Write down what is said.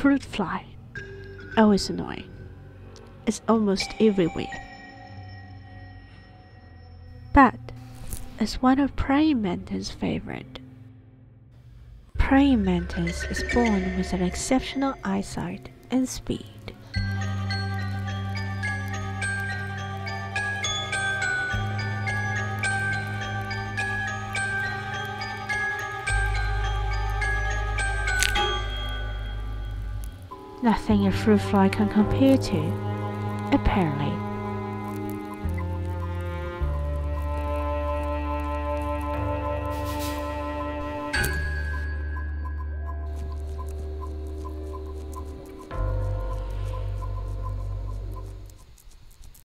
fruit fly. Always annoying. It's almost everywhere. But it's one of praying mantis' favorite. Praying mantis is born with an exceptional eyesight and speed. Nothing a fruit fly can compare to, apparently.